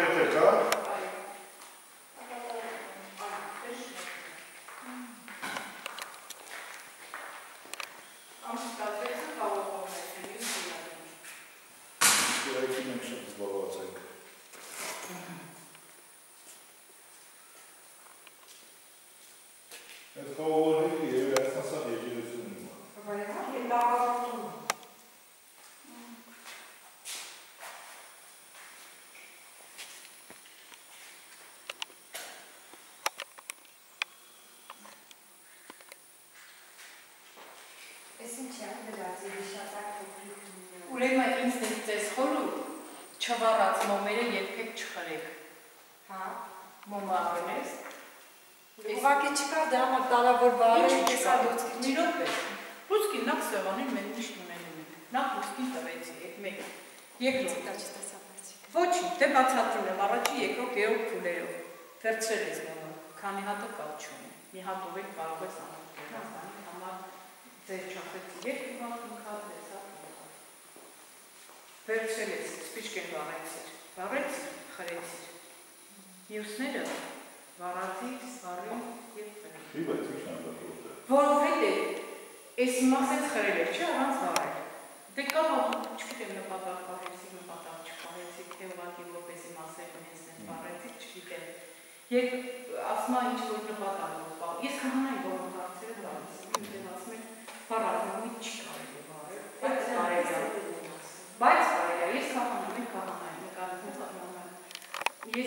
Ուրեմն ինձ դες խորու չվարած մոմերը երբեք չխրեք։ Հա, մոմը առնես։ Ուղղակի չկա դա համար տարավոր բարեր չկա լուցկի։ Մի րոպե։ Լուցկին նախ սեղանին մենք միշտ ունենում ենք։ Նախ լուցկին տվեցի, այդ մեկ։ Երկրորդ Ոչինչ, դե բացատրում եմ, առաջի երկրորդ երրորդ փուլերով։ Վերցրել ես մոմը, քանի հատը կալչում։ Մի հատով էլ կարող ես անել Գերմանիայի համար ձեր չափեցի երկու հատ ընկած է, վերցրել ես, սպիչկեն վառեցիր, խրեցիր։ Մյուսները վառածիր, սպառին և խրեցիր։ Որովհետև ես մասեց խրել էր, չէ, առանց վառել։ Դե կա չգիտեմ նպատակ վառեցի, նպատակ չվառեցի, թե ուղղակի որպեսի մասերը ես են վառեցի, չգիտեմ։ Եվ ասում եմ ինչ-որ նպատակ վառ։ Ես քահանայի որոն հարցերը վառեցի, դեմ ասում եմ վառարումի չի կարելի վառել, բայց կարելի է, ես քահանայում եմ քահանայի, նկարվում քահանայում։ Ես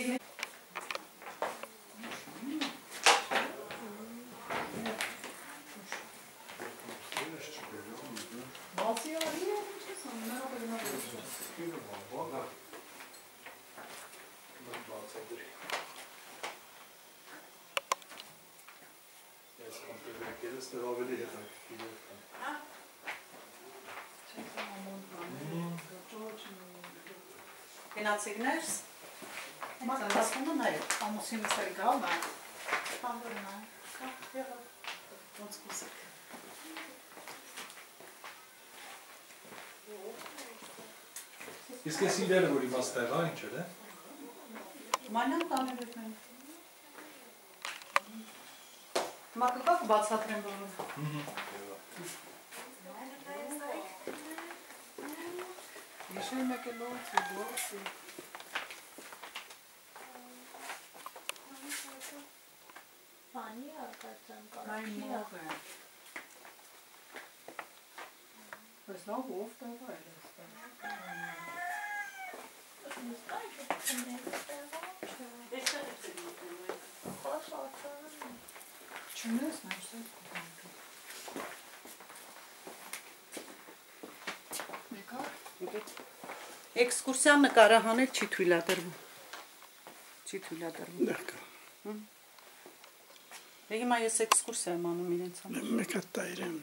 Գնացիք ներս, ասվում են այլ, ամուսինս էլ գալ նա, հանդուրն այլ, ոնց կուսեք։ Իսկ ես իրերը, որ իմաստ եղա, ինչ էր է? Մանյան տաներ էտ մենք։ Մակկակ բացատրեմ որում։ Իշել մեկ է լոցի, լոցի։ Բանի արկացան կարակի։ Այն մող է։ Բայց լավ ով տաղա էլ ես Չունես նայսես կուտանքը։ Էքսկուրսիան նկարահանել չի թույլատրվում։ Չի թույլատրվում։ Դեռ Հիմա ես էքսկուրսիա եմ անում իրենց համար։ Մեկ հատ տայրեմ։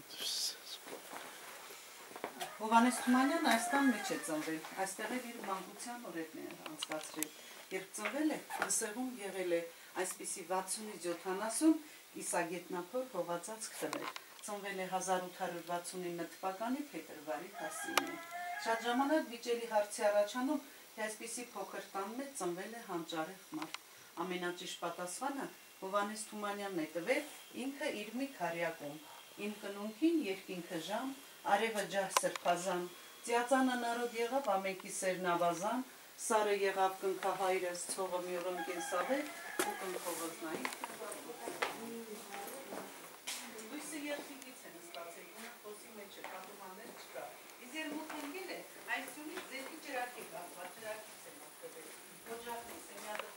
Հովհաննես Թումանյանը այստեղ մեջ է ծնվել, այստեղ էլ իր մանկության օրերն է անցկացրել։ Երբ ծնվել է, Դսեղում եղել է այսպիսի 60-70 կիսագետնափոր հողածածկ տներ։ Ծնվել է 1869 թվականի փետրվարի 10-ին։ Շատ ժամանակ վիճելի հարցի առաջանում, թե այսպիսի փոքր տան մեջ ծնվել է հանճարեղ մարդ։ Ամենաճիշտ պատասխանը Հովհաննես Թումանյանն է տվել ինքը իր մի քարյակում։ Իմ կնունքին երկինքը ժամ, արևը ջահ սրբազան, ծիածանը նարոդ եղավ ամենքի սերն ավազան, սարը եղավ կնքահայրս, ցողը մի օր ընկենսավեր ու կնքովս նայի։ Լույսը երդիկից են ստացել, խոսի մեջ է, պատումաններ չկա։ Իսկ երմուտ ընգել է, այսյունից ձերքի ջրակի կապված, ջրակից են ատկվել, ոջախնի, սենյադը